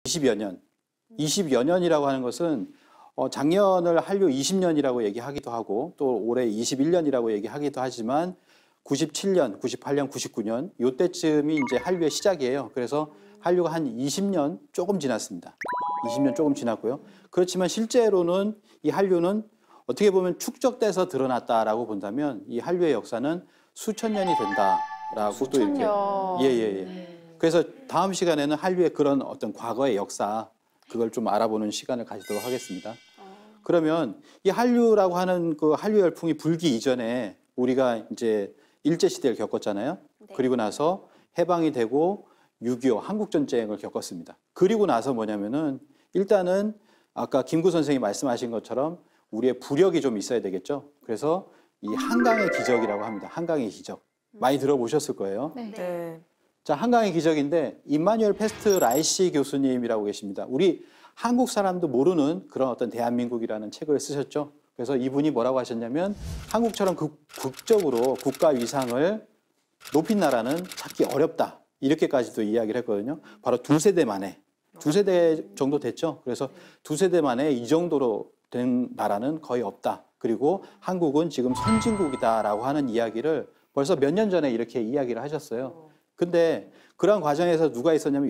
20여 년. 20여 년이라고 하는 것은 작년을 한류 20년이라고 얘기하기도 하고 또 올해 21년이라고 얘기하기도 하지만 97년, 98년, 99년 이때쯤이 이제 한류의 시작이에요. 그래서 한류가 한 20년 조금 지났습니다. 20년 조금 지났고요. 그렇지만 실제로는 이 한류는 어떻게 보면 축적돼서 드러났다라고 본다면 이 한류의 역사는 수천 년이 된다라고 또 이렇게 예예예. 그래서 다음 시간에는 한류의 그런 어떤 과거의 역사 그걸 좀 알아보는 시간을 가지도록 하겠습니다. 그러면 이 한류라고 하는 그 한류 열풍이 불기 이전에 우리가 이제 일제 시대를 겪었잖아요. 네. 그리고 나서 해방이 되고 6.25 한국전쟁을 겪었습니다. 그리고 나서 뭐냐면은 일단은 아까 김구 선생님이 말씀하신 것처럼 우리의 부력이 좀 있어야 되겠죠. 그래서 이 한강의 기적이라고 합니다. 한강의 기적. 많이 들어보셨을 거예요. 네. 자, 한강의 기적인데 임마누엘 페스트 라이시 교수님이라고 계십니다. 우리 한국 사람도 모르는 그런 어떤 대한민국이라는 책을 쓰셨죠. 그래서 이분이 뭐라고 하셨냐면 한국처럼 극적으로 국가 위상을 높인 나라는 찾기 어렵다. 이렇게까지도 이야기를 했거든요. 바로 두 세대 만에. 두 세대 정도 됐죠. 그래서 두 세대 만에 이 정도로 된 나라는 거의 없다. 그리고 한국은 지금 선진국이다라고 하는 이야기를 벌써 몇 년 전에 이렇게 이야기를 하셨어요. 근데 그런 과정에서 누가 있었냐면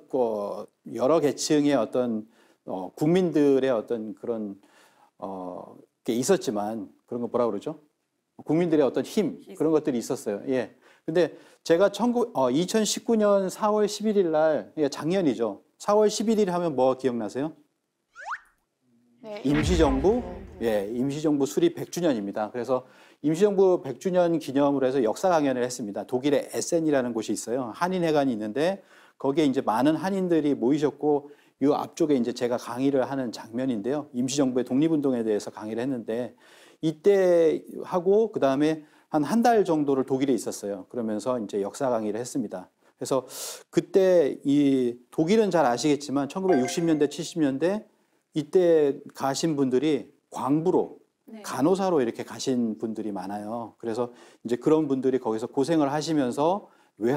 여러 계층의 어떤 국민들의 어떤 그런 게 있었지만 그런 거 뭐라 그러죠? 국민들의 어떤 힘 그런 것들이 있었어요. 예. 근데 제가 2019년 4월 11일 날 작년이죠. 4월 11일 하면 뭐 기억나세요? 네. 임시정부? 예, 임시정부 수립 100주년입니다. 그래서 임시정부 100주년 기념으로 해서 역사 강연을 했습니다. 독일의 에센이라는 곳이 있어요. 한인회관이 있는데 거기에 이제 많은 한인들이 모이셨고 이 앞쪽에 이제 제가 강의를 하는 장면인데요. 임시정부의 독립운동에 대해서 강의를 했는데 이때 하고 그다음에 한 달 정도를 독일에 있었어요. 그러면서 이제 역사 강의를 했습니다. 그래서 그때 이 독일은 잘 아시겠지만 1960년대, 70년대 이때 가신 분들이 광부로 간호사로 이렇게 가신 분들이 많아요. 그래서 이제 그런 분들이 거기서 고생을 하시면서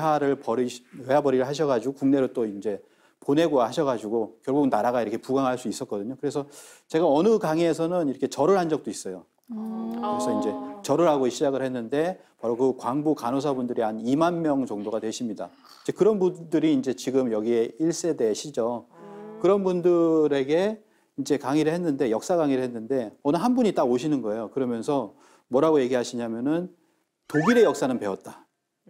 외화벌이를 하셔가지고 국내로 또 이제 보내고 하셔가지고 결국은 나라가 이렇게 부강할 수 있었거든요. 그래서 제가 어느 강의에서는 이렇게 절을 한 적도 있어요. 그래서 이제 절을 하고 시작을 했는데 바로 그 광부 간호사분들이 한 2만 명 정도가 되십니다. 이제 그런 분들이 이제 지금 여기에 1세대시죠. 그런 분들에게 이제 강의를 했는데 역사 강의를 했는데 어느 한 분이 딱 오시는 거예요. 그러면서 뭐라고 얘기하시냐면은 독일의 역사는 배웠다.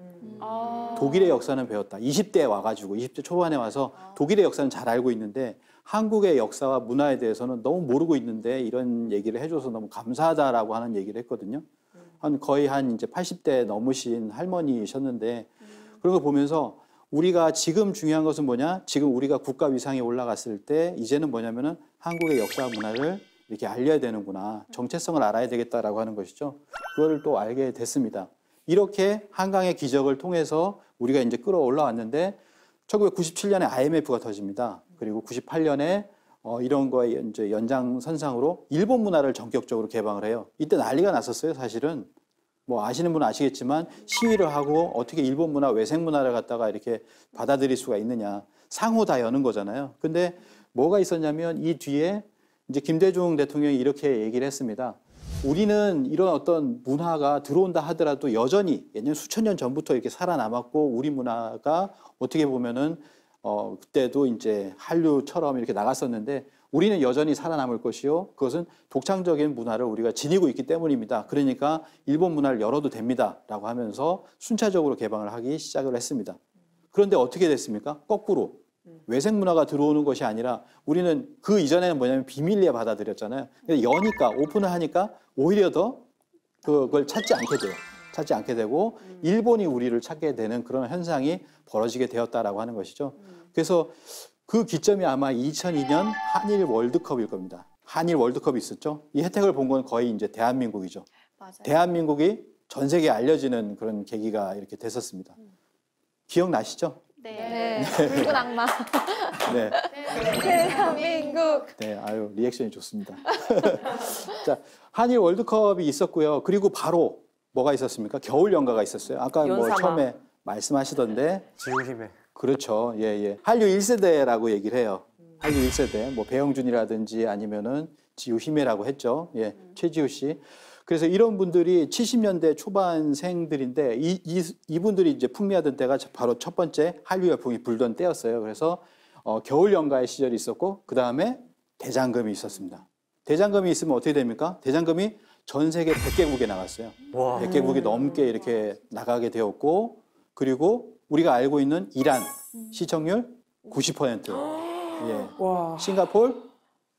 독일의 역사는 배웠다. 20대에 와가지고 20대 초반에 와서 독일의 역사는 잘 알고 있는데 한국의 역사와 문화에 대해서는 너무 모르고 있는데 이런 얘기를 해줘서 너무 감사하다라고 하는 얘기를 했거든요. 거의 한 이제 80대 넘으신 할머니셨는데 그런 걸 보면서 우리가 지금 중요한 것은 뭐냐? 지금 우리가 국가 위상에 올라갔을 때 이제는 뭐냐면은 한국의 역사와 문화를 이렇게 알려야 되는구나. 정체성을 알아야 되겠다라고 하는 것이죠. 그걸 또 알게 됐습니다. 이렇게 한강의 기적을 통해서 우리가 이제 끌어올라왔는데 1997년에 IMF가 터집니다. 그리고 98년에 이런 거에 이제 연장선상으로 일본 문화를 전격적으로 개방을 해요. 이때 난리가 났었어요, 사실은. 뭐 아시는 분은 아시겠지만 시위를 하고 어떻게 일본 문화, 외생 문화를 갖다가 이렇게 받아들일 수가 있느냐. 상호 다 여는 거잖아요. 근데 뭐가 있었냐면 이 뒤에 이제 김대중 대통령이 이렇게 얘기를 했습니다. 우리는 이런 어떤 문화가 들어온다 하더라도 여전히 예년 수천 년 전부터 이렇게 살아남았고 우리 문화가 어떻게 보면은 그때도 이제 한류처럼 이렇게 나갔었는데 우리는 여전히 살아남을 것이요. 그것은 독창적인 문화를 우리가 지니고 있기 때문입니다. 그러니까 일본 문화를 열어도 됩니다. 라고 하면서 순차적으로 개방을 하기 시작을 했습니다. 그런데 어떻게 됐습니까? 거꾸로. 외생 문화가 들어오는 것이 아니라 우리는 그 이전에는 뭐냐면 비밀리에 받아들였잖아요. 근데 여니까 오픈을 하니까 오히려 더 그걸 찾지 않게 돼요. 찾지 않게 되고 일본이 우리를 찾게 되는 그런 현상이 벌어지게 되었다라고 하는 것이죠. 그래서 그 기점이 아마 2002년 한일 월드컵일 겁니다. 한일 월드컵이 있었죠. 이 혜택을 본 건 거의 이제 대한민국이죠. 맞아요. 대한민국이 전 세계에 알려지는 그런 계기가 이렇게 됐었습니다. 기억나시죠? 네. 붉은 악마. 네. 대한민국. 네, 아유, 리액션이 좋습니다. 자, 한일 월드컵이 있었고요. 그리고 바로 뭐가 있었습니까? 겨울 연가가 있었어요. 아까 뭐 연사마. 처음에 말씀하시던데. 지우심에. 그렇죠. 예, 예. 한류 1세대라고 얘기를 해요. 한류 1세대, 뭐 배영준이라든지 아니면은 지우 히메라고 했죠. 예, 최지우 씨. 그래서 이런 분들이 70년대 초반생들인데 이분들이 이제 풍미하던 때가 바로 첫 번째 한류 열풍이 불던 때였어요. 그래서 겨울 연가의 시절이 있었고 그 다음에 대장금이 있었습니다. 대장금이 있으면 어떻게 됩니까? 대장금이 전 세계 100개국에 나갔어요. 와. 100개국이 넘게 이렇게 나가게 되었고 그리고 우리가 알고 있는 이란 시청률 90%, 예, 와. 싱가포르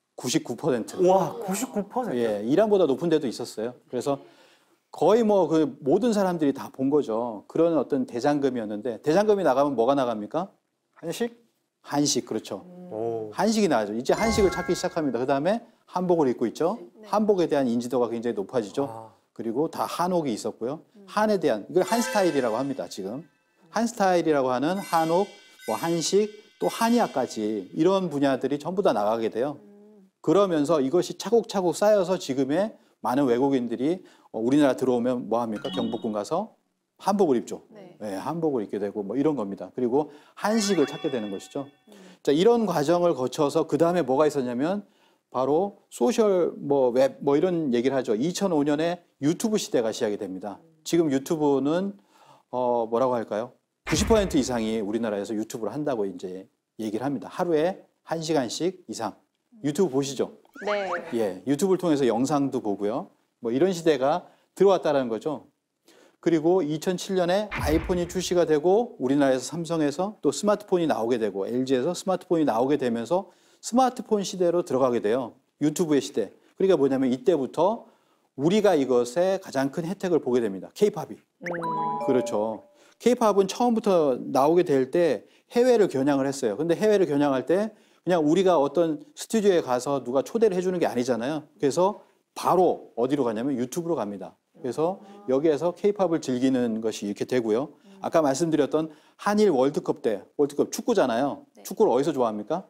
99%. 와, 99%. 예, 이란보다 높은 데도 있었어요. 그래서 거의 뭐 그 모든 사람들이 다 본 거죠. 그런 어떤 대장금이었는데 대장금이 나가면 뭐가 나갑니까? 한식? 한식, 그렇죠. 오. 한식이 나가죠. 이제 한식을 찾기 시작합니다. 그 다음에 한복을 입고 있죠. 한복에 대한 인지도가 굉장히 높아지죠. 아. 그리고 다 한옥이 있었고요. 한에 대한, 이걸 한스타일이라고 합니다, 지금. 한스타일이라고 하는 한옥, 뭐 한식, 또 한의학까지 이런 분야들이 전부 다 나가게 돼요. 그러면서 이것이 차곡차곡 쌓여서 지금의 많은 외국인들이 우리나라 들어오면 뭐 합니까? 경복궁 가서 한복을 입죠. 네. 네, 한복을 입게 되고 뭐 이런 겁니다. 그리고 한식을 찾게 되는 것이죠. 자, 이런 과정을 거쳐서 그 다음에 뭐가 있었냐면 바로 소셜 뭐 웹 뭐 이런 얘기를 하죠. 2005년에 유튜브 시대가 시작이 됩니다. 지금 유튜브는 뭐라고 할까요? 90% 이상이 우리나라에서 유튜브를 한다고 이제 얘기를 합니다. 하루에 1시간씩 이상. 유튜브 보시죠? 네. 예, 유튜브를 통해서 영상도 보고요. 뭐 이런 시대가 들어왔다라는 거죠. 그리고 2007년에 아이폰이 출시가 되고 우리나라에서 삼성에서 또 스마트폰이 나오게 되고 LG에서 스마트폰이 나오게 되면서 스마트폰 시대로 들어가게 돼요. 유튜브의 시대. 그러니까 뭐냐면 이때부터 우리가 이것에 가장 큰 혜택을 보게 됩니다. K-팝이. 그렇죠. K-팝은 처음부터 나오게 될 때 해외를 겨냥을 했어요. 근데 해외를 겨냥할 때 그냥 우리가 어떤 스튜디오에 가서 누가 초대를 해주는 게 아니잖아요. 그래서 바로 어디로 가냐면 유튜브로 갑니다. 그래서 여기에서 K-팝을 즐기는 것이 이렇게 되고요. 아까 말씀드렸던 한일 월드컵 때, 월드컵 축구잖아요. 네. 축구를 어디서 좋아합니까?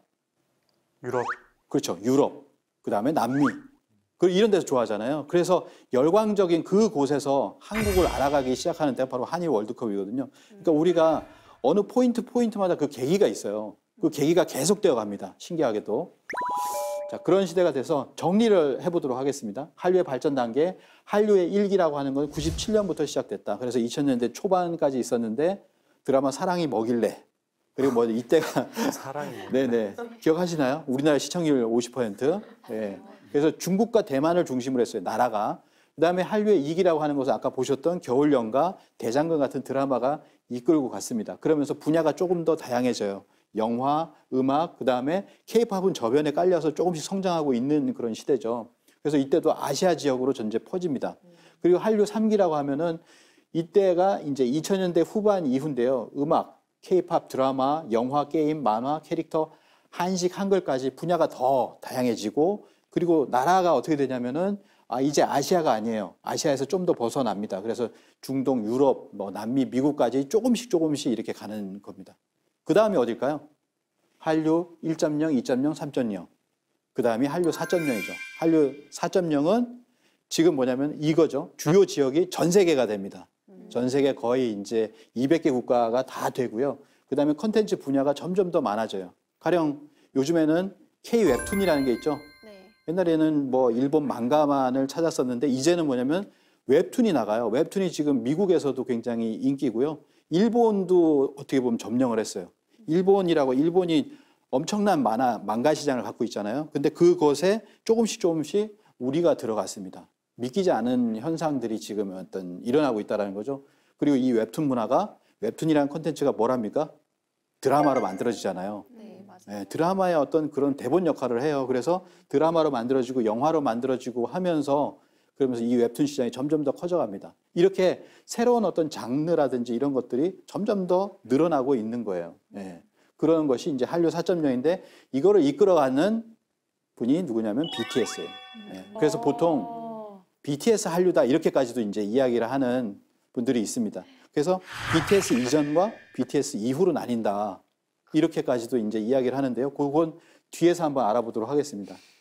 유럽. 그렇죠. 유럽, 그 다음에 남미. 그리고 이런 데서 좋아하잖아요. 그래서 열광적인 그곳에서 한국을 알아가기 시작하는 때가 바로 한일 월드컵이거든요. 그러니까 우리가 어느 포인트마다 그 계기가 있어요. 그 계기가 계속되어 갑니다. 신기하게도. 자, 그런 시대가 돼서 정리를 해보도록 하겠습니다. 한류의 발전 단계, 한류의 일기라고 하는 건 97년부터 시작됐다. 그래서 2000년대 초반까지 있었는데 드라마 사랑이 뭐길래 그리고 뭐 이때가 사랑이. 네네 기억하시나요? 우리나라 시청률 50%. 예. 그래서 중국과 대만을 중심으로 했어요. 나라가. 그다음에 한류의 이기라고 하는 것은 아까 보셨던 겨울연가, 대장금 같은 드라마가 이끌고 갔습니다. 그러면서 분야가 조금 더 다양해져요. 영화, 음악, 그다음에 K-팝은 저변에 깔려서 조금씩 성장하고 있는 그런 시대죠. 그래서 이때도 아시아 지역으로 전체 퍼집니다. 그리고 한류 3기라고 하면은 이때가 이제 2000년대 후반 이후인데요. 음악, K-팝, 드라마, 영화, 게임, 만화, 캐릭터, 한식, 한글까지 분야가 더 다양해지고 그리고 나라가 어떻게 되냐면은 이제 아시아가 아니에요. 아시아에서 좀 더 벗어납니다. 그래서 중동, 유럽, 뭐 남미, 미국까지 조금씩 이렇게 가는 겁니다. 그 다음이 어딜까요? 한류 1.0, 2.0, 3.0. 그 다음이 한류 4.0이죠. 한류 4.0은 지금 뭐냐면 이거죠. 주요 지역이 전 세계가 됩니다. 전 세계 거의 이제 200개 국가가 다 되고요. 그 다음에 컨텐츠 분야가 점점 더 많아져요. 가령 요즘에는 K-웹툰이라는 게 있죠. 네. 옛날에는 뭐 일본 망가만을 찾았었는데 이제는 뭐냐면 웹툰이 나가요. 웹툰이 지금 미국에서도 굉장히 인기고요. 일본도 어떻게 보면 점령을 했어요. 일본이 엄청난 망가 시장을 갖고 있잖아요. 근데 그것에 조금씩 우리가 들어갔습니다. 믿기지 않은 현상들이 지금 어떤 일어나고 있다는 거죠. 그리고 이 웹툰 문화가 웹툰이라는 콘텐츠가 뭐랍니까? 드라마로 만들어지잖아요. 네, 맞아요. 네, 드라마의 어떤 그런 대본 역할을 해요. 그래서 드라마로 만들어지고 영화로 만들어지고 하면서 그러면서 이 웹툰 시장이 점점 더 커져갑니다. 이렇게 새로운 어떤 장르라든지 이런 것들이 점점 더 늘어나고 있는 거예요. 네. 그런 것이 이제 한류 4.0인데 이거를 이끌어가는 분이 누구냐면 BTS예요. 네. 그래서 보통 BTS 한류다 이렇게까지도 이제 이야기를 하는 분들이 있습니다. 그래서 BTS 이전과 BTS 이후로 나뉜다. 이렇게까지도 이제 이야기를 하는데요. 그건 뒤에서 한번 알아보도록 하겠습니다.